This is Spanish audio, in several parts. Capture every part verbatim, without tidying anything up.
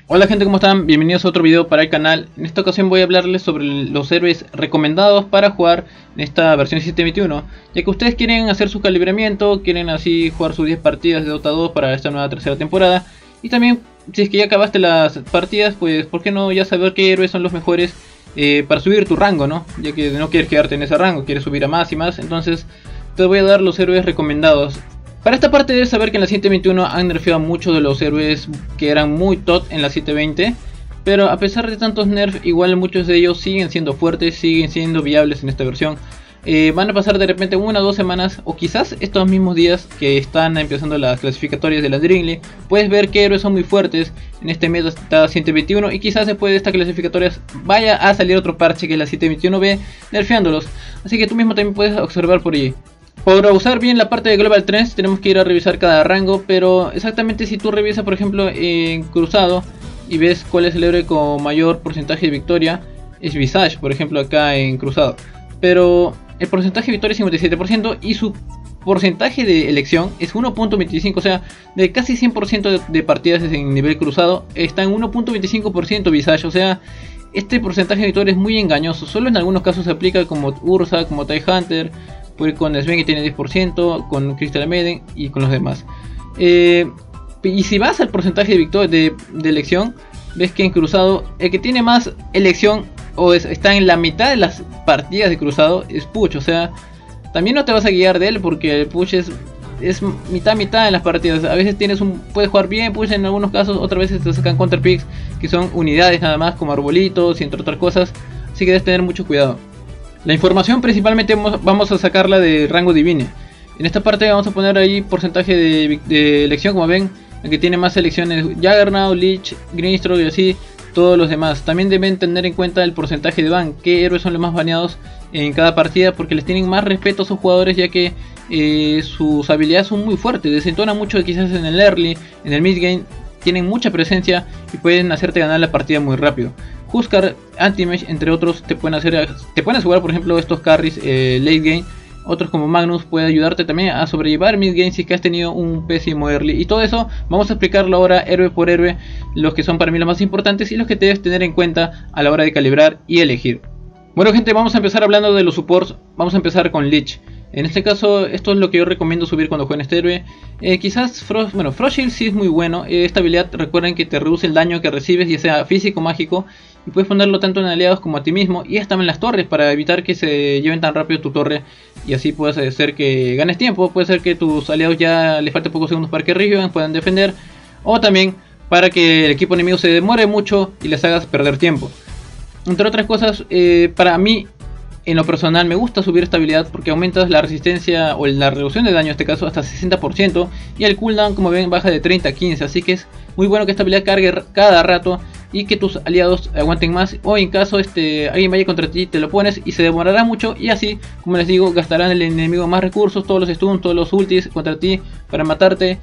Hola gente, ¿cómo están? Bienvenidos a otro video para el canal. En esta ocasión voy a hablarles sobre los héroes recomendados para jugar en esta versión siete veintiuno, ya que ustedes quieren hacer su calibramiento, quieren así jugar sus diez partidas de Dota dos para esta nueva tercera temporada. Y también, si es que ya acabaste las partidas, pues por qué no ya saber qué héroes son los mejores eh, para subir tu rango, ¿no? Ya que no quieres quedarte en ese rango, quieres subir a más y más. Entonces te voy a dar los héroes recomendados. Para esta parte debes saber que en la siete veintiuno han nerfeado muchos de los héroes que eran muy top en la siete veinte. Pero a pesar de tantos nerfs, igual muchos de ellos siguen siendo fuertes, siguen siendo viables en esta versión. Eh, van a pasar de repente una o dos semanas, o quizás estos mismos días que están empezando las clasificatorias de la Dream League. Puedes ver qué héroes son muy fuertes en este mes hasta siete veintiuno, y quizás después de estas clasificatorias vaya a salir otro parche que es la siete veintiuno B, nerfeándolos. Así que tú mismo también puedes observar por allí. Para usar bien la parte de Global Trends tenemos que ir a revisar cada rango, pero exactamente si tú revisas por ejemplo en Cruzado y ves cuál es el héroe con mayor porcentaje de victoria, es Visage por ejemplo acá en Cruzado, pero el porcentaje de victoria es cincuenta y siete por ciento y su porcentaje de elección es uno punto veinticinco, o sea, de casi cien por ciento de, de partidas en nivel Cruzado está en uno punto veinticinco por ciento Visage, o sea, este porcentaje de victoria es muy engañoso. Solo en algunos casos se aplica como Ursa, como TIE Hunter, con Sven que tiene diez por ciento, con Crystal Maiden y con los demás. Eh, y si vas al porcentaje de victoria de, de elección, ves que en Cruzado el que tiene más elección o es, está en la mitad de las partidas de Cruzado es Push. O sea, también no te vas a guiar de él porque el Push es, es mitad mitad en las partidas. A veces tienes un, puedes jugar bien Push en algunos casos, otras veces te sacan counter picks que son unidades nada más como arbolitos y entre otras cosas. Así que debes tener mucho cuidado. La información principalmente vamos a sacarla de rango divine. En esta parte vamos a poner ahí porcentaje de, de elección, como ven, el que tiene más elecciones, Juggernaut, Lich, Greenstroke y así, todos los demás. También deben tener en cuenta el porcentaje de ban, qué héroes son los más baneados en cada partida, porque les tienen más respeto a sus jugadores, ya que eh, sus habilidades son muy fuertes, desentonan mucho quizás en el early, en el mid game, tienen mucha presencia y pueden hacerte ganar la partida muy rápido. Huskar, Anti-Mage, entre otros, te pueden hacer, te pueden asegurar, por ejemplo, estos carries eh, late game. Otros como Magnus puede ayudarte también a sobrellevar mid game si es que has tenido un pésimo early. Y todo eso vamos a explicarlo ahora héroe por héroe, los que son para mí los más importantes y los que debes tener en cuenta a la hora de calibrar y elegir. Bueno gente, vamos a empezar hablando de los supports. Vamos a empezar con Lich. En este caso, esto es lo que yo recomiendo subir cuando jueguen este héroe. Eh, quizás Frost, bueno, Frost Shield sí es muy bueno. Eh, esta habilidad, recuerden que te reduce el daño que recibes, ya sea físico o mágico. Y puedes ponerlo tanto en aliados como a ti mismo. Y hasta en las torres para evitar que se lleven tan rápido tu torre. Y así puedes hacer que ganes tiempo. Puede ser que tus aliados ya les falte pocos segundos para que revivan, puedan defender. O también para que el equipo enemigo se demore mucho y les hagas perder tiempo. Entre otras cosas, eh, para mí, en lo personal, me gusta subir esta habilidad porque aumentas la resistencia o la reducción de daño en este caso hasta sesenta por ciento. Y el cooldown, como ven, baja de treinta a quince. Así que es muy bueno que esta habilidad cargue cada rato y que tus aliados aguanten más. O en caso este, alguien vaya contra ti, te lo pones y se demorará mucho. Y así, como les digo, gastarán el enemigo más recursos, todos los stuns, todos los ultis contra ti para matarte.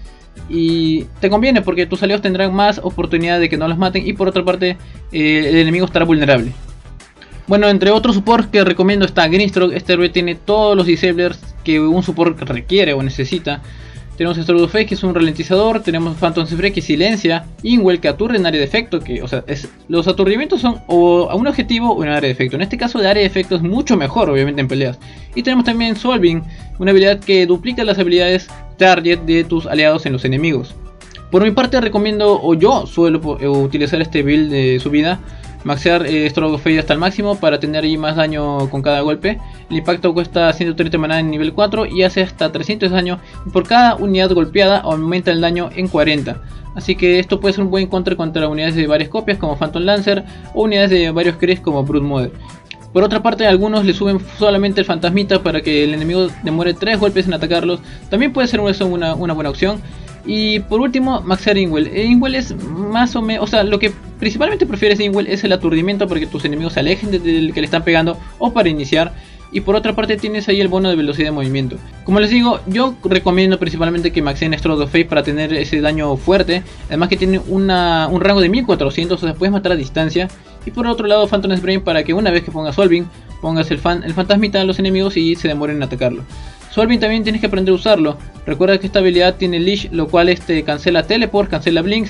Y te conviene porque tus aliados tendrán más oportunidad de que no los maten. Y por otra parte, eh, el enemigo estará vulnerable. Bueno, entre otros supports que recomiendo está Greenstroke. Este héroe tiene todos los disablers que un support requiere o necesita. Tenemos Stroke of Fate, que es un ralentizador. Tenemos Phantom Zephyr, que silencia. Inwell, que aturde en área de efecto. Que, o sea, es, los aturdimientos son o a un objetivo o en área de efecto. En este caso, de área de efecto es mucho mejor, obviamente, en peleas. Y tenemos también Solving, una habilidad que duplica las habilidades target de tus aliados en los enemigos. Por mi parte, recomiendo, o yo suelo utilizar este build de subida. Maxear eh, Stroke of Fate hasta el máximo para tener ahí más daño con cada golpe. El impacto cuesta ciento treinta maná en nivel cuatro y hace hasta trescientos daño. Y por cada unidad golpeada aumenta el daño en cuarenta. Así que esto puede ser un buen counter contra unidades de varias copias como Phantom Lancer o unidades de varios Chris como Brood Mother. Por otra parte, algunos le suben solamente el fantasmita para que el enemigo demore tres golpes en atacarlos. También puede ser eso una, una buena opción. Y por último, maxear Inwell. Inwell es más o menos, o sea, lo que principalmente prefieres de Inwell es el aturdimiento para que tus enemigos se alejen del que le están pegando o para iniciar. Y por otra parte tienes ahí el bono de velocidad de movimiento. Como les digo, yo recomiendo principalmente que maxeen Stroke of Fate para tener ese daño fuerte. Además que tiene una, un rango de mil cuatrocientos, o sea, puedes matar a distancia. Y por otro lado, Phantom's Brain para que una vez que pongas Solving, pongas el, fan, el fantasmita a los enemigos y se demoren en atacarlo. Solving también tienes que aprender a usarlo. Recuerda que esta habilidad tiene Leash, lo cual este, cancela Teleport, cancela Blinks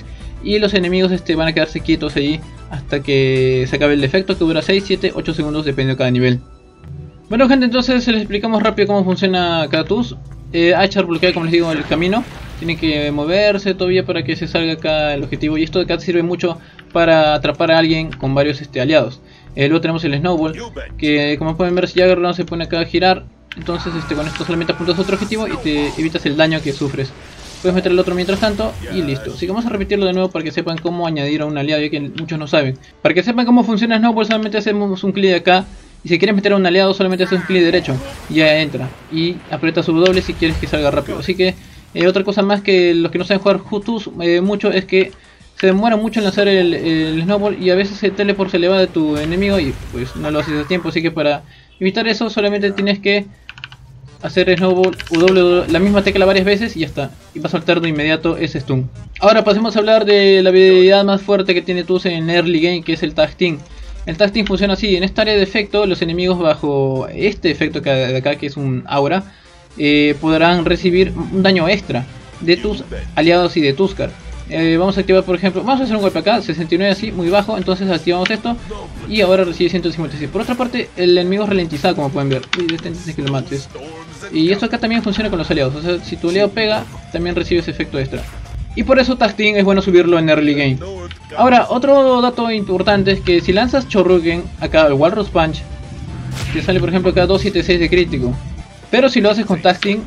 y los enemigos este, van a quedarse quietos ahí hasta que se acabe el efecto, que dura seis, siete, ocho segundos dependiendo de cada nivel. Bueno gente, entonces les explicamos rápido cómo funciona cada Tools. eh, Archer bloquea, como les digo, el camino, tiene que moverse todavía para que se salga acá el objetivo, y esto de acá sirve mucho para atrapar a alguien con varios este, aliados. eh, Luego tenemos el Snowball, que como pueden ver, si Jagger no se pone acá a girar, entonces este, con esto solamente apuntas a otro objetivo y te evitas el daño que sufres. Puedes meter el otro mientras tanto y listo. Así que vamos a repetirlo de nuevo para que sepan cómo añadir a un aliado, ya que muchos no saben. Para que sepan cómo funciona Snowball, solamente hacemos un clic de acá, y si quieres meter a un aliado solamente haces un clic derecho y ya entra, y aprietas W si quieres que salga rápido. Así que eh, otra cosa más que los que no saben jugar Tools eh, mucho es que se demora mucho en lanzar el, el Snowball, y a veces el teleport se le va de tu enemigo y pues no lo haces a tiempo. Así que para evitar eso solamente tienes que hacer Snowball W, la misma tecla varias veces y ya está, y va a soltar de inmediato ese stun. Ahora pasemos a hablar de la habilidad más fuerte que tiene Tools en early game, que es el Tag Team. El Tag Team funciona así: en esta área de efecto, los enemigos bajo este efecto de acá, que es un aura, eh, podrán recibir un daño extra de tus aliados y de Tuskar. Eh, vamos a activar, por ejemplo, vamos a hacer un golpe acá, sesenta y nueve así, muy bajo, entonces activamos esto y ahora recibe ciento cincuenta y seis. Por otra parte, el enemigo es ralentizado, como pueden ver. Uy, este antes de que lo mates. Y esto acá también funciona con los aliados, o sea, si tu aliado pega, también recibe ese efecto extra. Y por eso Tag Team es bueno subirlo en early game. Ahora, otro dato importante es que si lanzas Chorugen, acá el Walrus Punch, te sale por ejemplo acá doscientos setenta y seis de crítico. Pero si lo haces con Tag Team,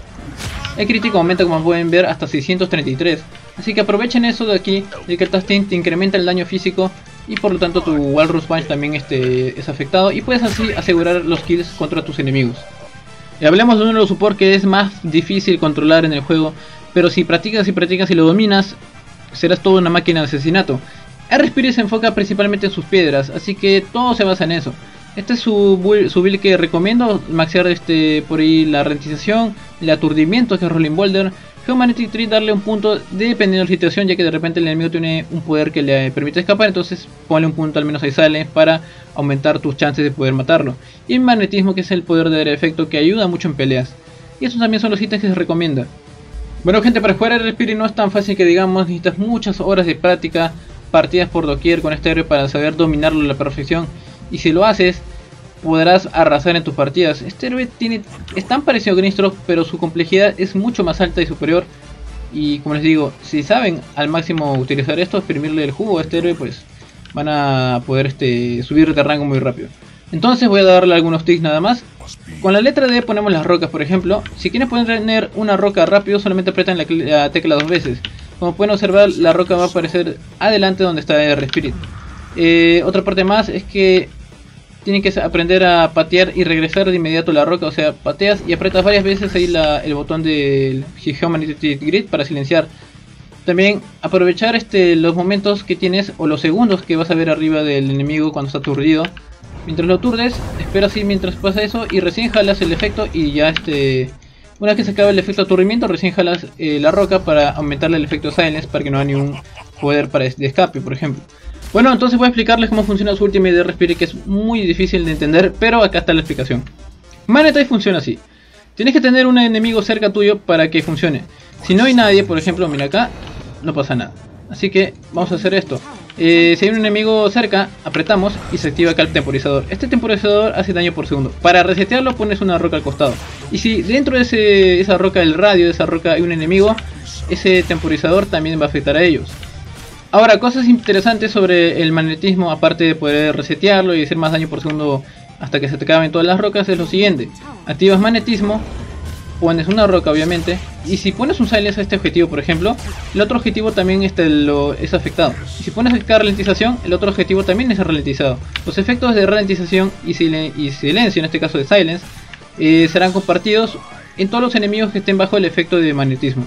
el crítico aumenta, como pueden ver, hasta seiscientos treinta y tres. Así que aprovechen eso de aquí, de que el Tag Team te incrementa el daño físico y por lo tanto tu Walrus Punch también este, es afectado, y puedes así asegurar los kills contra tus enemigos. Y hablemos de uno de los supports que es más difícil controlar en el juego, pero si practicas y practicas y lo dominas, serás toda una máquina de asesinato. R-Spirit se enfoca principalmente en sus piedras, así que todo se basa en eso. Este es su build, su build que recomiendo: maxear este, por ahí la ralentización, el aturdimiento, que es Rolling Boulder, Humanity Tree, darle un punto dependiendo de la situación, ya que de repente el enemigo tiene un poder que le permite escapar, entonces ponle un punto al menos a Silence para aumentar tus chances de poder matarlo. Y el magnetismo, que es el poder de efecto que ayuda mucho en peleas. Y estos también son los ítems que se recomienda. Bueno gente, para jugar R-Spirit no es tan fácil que digamos, necesitas muchas horas de práctica, partidas por doquier con este héroe para saber dominarlo a la perfección. Y si lo haces, podrás arrasar en tus partidas. Este héroe tiene, es tan parecido a Greenstroke, pero su complejidad es mucho más alta y superior. Y como les digo, si saben al máximo utilizar esto, exprimirle el jugo a este héroe, pues van a poder este, subir de rango muy rápido. Entonces voy a darle algunos tips nada más. Con la letra D ponemos las rocas, por ejemplo. Si quieren poner una roca rápido, solamente apretan la, la tecla dos veces. Como pueden observar, la roca va a aparecer adelante donde está R-Spirit. Eh, otra parte más es que tienen que aprender a patear y regresar de inmediato la roca. O sea, pateas y apretas varias veces ahí la, el botón del Humanity Grid para silenciar. También aprovechar este, los momentos que tienes o los segundos que vas a ver arriba del enemigo cuando está aturdido. Mientras lo aturdes, espera así mientras pasa eso y recién jalas el efecto y ya este... Una vez que se acaba el efecto de aturdimiento, recién jalas eh, la roca para aumentarle el efecto Silence para que no haya ningún poder para de escape, por ejemplo. Bueno, entonces voy a explicarles cómo funciona su ultimate de R-Spirit, que es muy difícil de entender, pero acá está la explicación. Magnetize funciona así: tienes que tener un enemigo cerca tuyo para que funcione. Si no hay nadie, por ejemplo, mira acá, no pasa nada. Así que vamos a hacer esto. Eh, si hay un enemigo cerca, apretamos y se activa acá el temporizador. Este temporizador hace daño por segundo. Para resetearlo pones una roca al costado. Y si dentro de ese, esa roca, el radio de esa roca, hay un enemigo, ese temporizador también va a afectar a ellos. Ahora, cosas interesantes sobre el magnetismo, aparte de poder resetearlo y hacer más daño por segundo hasta que se te acaben todas las rocas, es lo siguiente: activas magnetismo, pones una roca obviamente, y si pones un silence a este objetivo, por ejemplo, el otro objetivo también este lo, es afectado. Y si pones acá ralentización, el otro objetivo también es ralentizado. Los efectos de ralentización y, silen y silencio, en este caso de silence, eh, serán compartidos en todos los enemigos que estén bajo el efecto de magnetismo.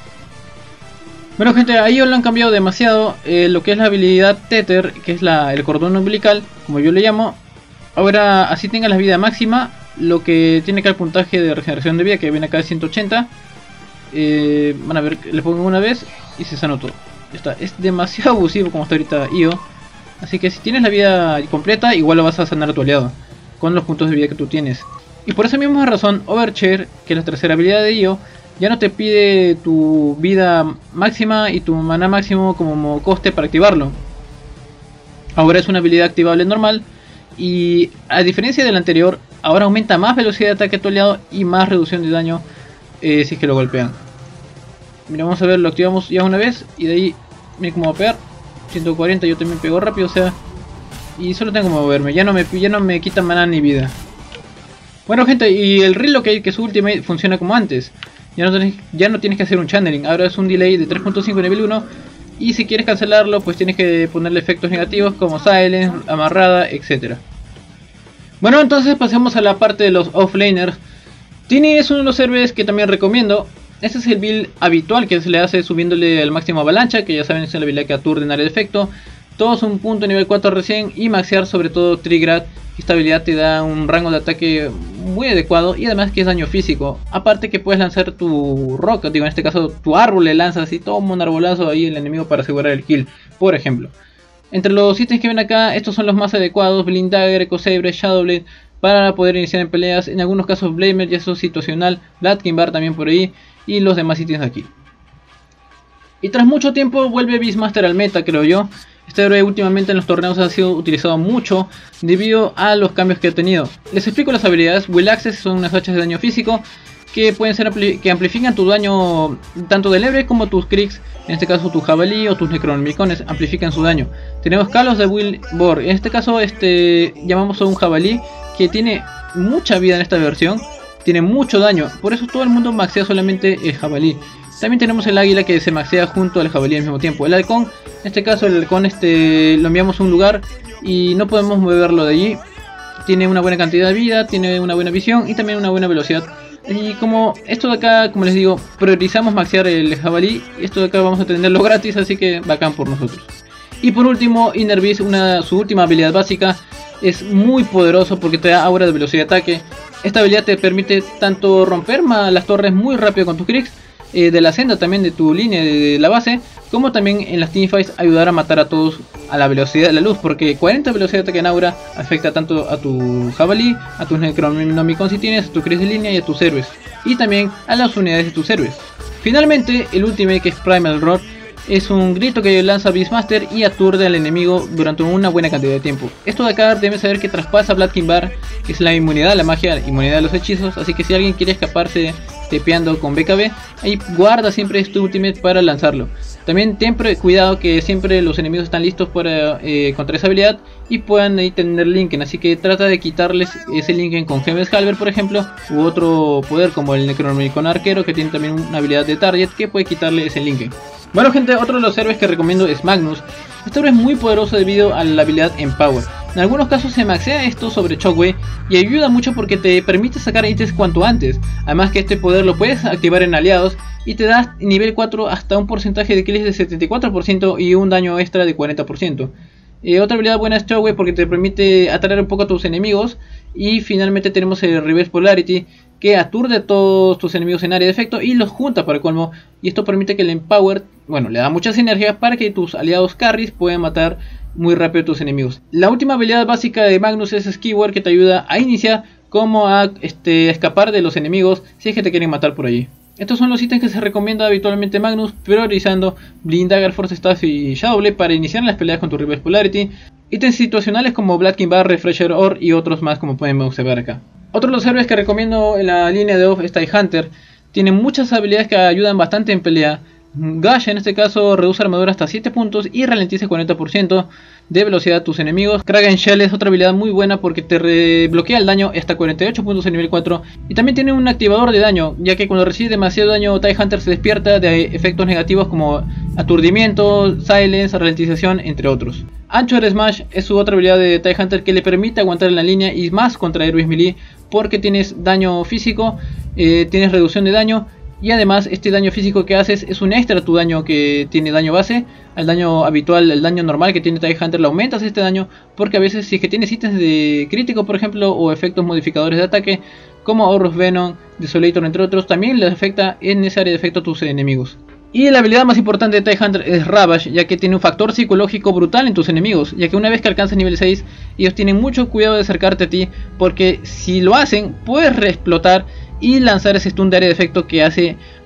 Bueno gente, ahí lo han cambiado demasiado. eh, lo que es la habilidad Tether, que es la, el cordón umbilical, como yo le llamo. Ahora, así tenga la vida máxima, lo que tiene acá el puntaje de regeneración de vida, que viene acá de ciento ochenta. Eh, van a ver, le pongo una vez y se sanó todo. Ya está, es demasiado abusivo como está ahorita I O. Así que si tienes la vida completa, igual lo vas a sanar a tu aliado con los puntos de vida que tú tienes. Y por esa misma razón, Overshare, que es la tercera habilidad de I O, Ya no te pide tu vida máxima y tu maná máximo como coste para activarlo. Ahora es una habilidad activable normal. Y a diferencia del anterior, ahora aumenta más velocidad de ataque a tu aliado y más reducción de daño eh, si es que lo golpean. Mira, vamos a ver, lo activamos ya una vez y de ahí, mira cómo va a pegar. ciento cuarenta, yo también pego rápido, o sea... Y solo tengo que moverme, ya no me, ya no me quitan maná ni vida. Bueno gente, y el Relocate, que es su ultimate, funciona como antes. Ya no, tenés, ya no tienes que hacer un channeling, ahora es un delay de tres punto cinco nivel uno. Y si quieres cancelarlo, pues tienes que ponerle efectos negativos como silence, amarrada, etcétera. Bueno, entonces pasemos a la parte de los offlaners. Tini es uno de los héroes que también recomiendo. Este es el build habitual que se le hace subiéndole al máximo avalancha, que ya saben es la habilidad que aturde en área de efecto. Todos un punto nivel cuatro recién y maxear sobre todo Triggrad. Esta habilidad te da un rango de ataque muy adecuado y además que es daño físico. Aparte que puedes lanzar tu roca, digo en este caso tu árbol le lanzas y toma un arbolazo ahí el enemigo para asegurar el kill, por ejemplo. Entre los ítems que ven acá, estos son los más adecuados: Blind Dagger, Echo Sabre, Shadowblade, para poder iniciar en peleas. En algunos casos Blamer, y eso es situacional, Bladkin Bar también por ahí, y los demás ítems de aquí. Y tras mucho tiempo vuelve Beastmaster al meta, creo yo. Este héroe últimamente en los torneos ha sido utilizado mucho debido a los cambios que ha tenido. Les explico las habilidades. Will Access son unas hachas de daño físico que pueden ser ampli que amplifican tu daño tanto del héroe como tus Kriegs. En este caso tu jabalí o tus necronomicones amplifican su daño. Tenemos Kalos de Will Borg. En este caso este llamamos a un jabalí que tiene mucha vida en esta versión. Tiene mucho daño, por eso todo el mundo maxea solamente el jabalí. También tenemos el águila que se maxea junto al jabalí al mismo tiempo. El halcón, en este caso el halcón este, lo enviamos a un lugar y no podemos moverlo de allí. Tiene una buena cantidad de vida, tiene una buena visión y también una buena velocidad. Y como esto de acá, como les digo, priorizamos maxear el jabalí. Esto de acá vamos a tenerlo gratis, así que bacán por nosotros. Y por último, Inner Beast, una, su última habilidad básica, es muy poderoso porque te da aura de velocidad de ataque. Esta habilidad te permite tanto romper las torres muy rápido con tus Kriegs, eh, de la senda también de tu línea de la base, como también en las teamfights ayudar a matar a todos a la velocidad de la luz, porque cuarenta velocidad de ataque en aura afecta tanto a tu jabalí, a tus necronomicon si tienes, a tu Kriegs de línea y a tus héroes, y también a las unidades de tus héroes. Finalmente, el ultimate, que es Primal Roar, es un grito que lanza Beastmaster y aturde al enemigo durante una buena cantidad de tiempo. Esto de acá deben saber que traspasa Bladkin Bar, que es la inmunidad a la magia, la inmunidad a los hechizos, así que si alguien quiere escaparse tepeando con B K B, ahí guarda siempre este ultimate para lanzarlo. También ten cuidado que siempre los enemigos están listos para, eh, contra esa habilidad y puedan ahí tener Linken, así que trata de quitarles ese Linken con Heaven's Halberd por ejemplo, u otro poder como el Necronomicon Arquero, que tiene también una habilidad de target que puede quitarle ese Linken. Bueno gente, otro de los héroes que recomiendo es Magnus. Este héroe es muy poderoso debido a la habilidad Empower. En algunos casos se maxea esto sobre Shockwave y ayuda mucho porque te permite sacar ítems cuanto antes. Además que este poder lo puedes activar en aliados y te da nivel cuatro hasta un porcentaje de kills de setenta y cuatro por ciento y un daño extra de cuarenta por ciento. Eh, otra habilidad buena es Shockwave porque te permite atraer un poco a tus enemigos. Y finalmente tenemos el Reverse Polarity, que aturde a todos tus enemigos en área de efecto y los junta para el colmo. Y esto permite que el Empower, bueno, le da mucha sinergia para que tus aliados carries puedan matar muy rápido a tus enemigos. La última habilidad básica de Magnus es Skewer, que te ayuda a iniciar como a este, escapar de los enemigos si es que te quieren matar por allí. Estos son los ítems que se recomienda habitualmente Magnus, priorizando Blind Dagger, Force Staff y Shadowblade para iniciar las peleas con tu Reverse Polarity. Ítems situacionales como Bladkin Bar, Refresher Ore y otros más como pueden observar acá. Otro de los héroes que recomiendo en la línea de off es Tidehunter. Tiene muchas habilidades que ayudan bastante en pelea. Gash en este caso reduce armadura hasta siete puntos y ralentiza cuarenta por ciento de velocidad a tus enemigos. Kraken Shell es otra habilidad muy buena porque te bloquea el daño hasta cuarenta y ocho puntos en nivel cuatro. Y también tiene un activador de daño, ya que cuando recibe demasiado daño Tidehunter se despierta de efectos negativos como aturdimiento, silence, ralentización, entre otros. Anchor Smash es su otra habilidad de Tidehunter que le permite aguantar en la línea y más contra héroes melee, porque tienes daño físico, eh, tienes reducción de daño. Y además este daño físico que haces es un extra a tu daño que tiene daño base. Al daño habitual, el daño normal que tiene Tidehunter, le aumentas este daño. Porque a veces si es que tienes ítems de crítico por ejemplo, o efectos modificadores de ataque como Aurus Venom, Desolator entre otros, también les afecta en esa área de efecto a tus enemigos. Y la habilidad más importante de Tidehunter es Ravage, ya que tiene un factor psicológico brutal en tus enemigos, ya que una vez que alcanzas nivel seis, ellos tienen mucho cuidado de acercarte a ti, porque si lo hacen, puedes reexplotar y lanzar ese stun de área de efecto que hace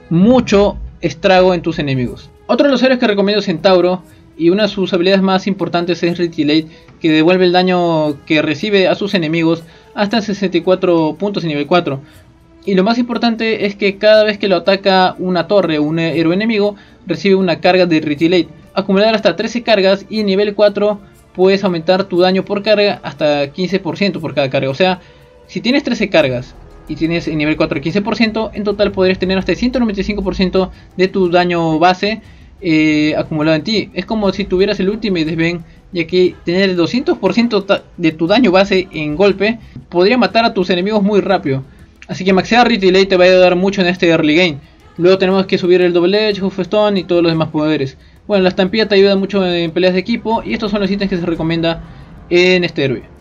mucho estrago en tus enemigos. Otro de los héroes que recomiendo es Centauro, y una de sus habilidades más importantes es Retaliate, que devuelve el daño que recibe a sus enemigos hasta sesenta y cuatro puntos en nivel cuatro. Y lo más importante es que cada vez que lo ataca una torre o un héroe enemigo, recibe una carga de Retaliate, acumular hasta trece cargas, y en nivel cuatro puedes aumentar tu daño por carga hasta quince por ciento por cada carga. O sea, si tienes trece cargas y tienes en nivel cuatro quince por ciento, en total podrías tener hasta ciento noventa y cinco por ciento de tu daño base eh, acumulado en ti. Es como si tuvieras el Ultimate de Sven, ya que tener el doscientos por ciento de tu daño base en golpe podría matar a tus enemigos muy rápido. Así que maxear Retaliate te va a ayudar mucho en este early game. Luego tenemos que subir el Double Edge, Huff Stone y todos los demás poderes. Bueno, la estampida te ayuda mucho en peleas de equipo, y estos son los ítems que se recomienda en este héroe.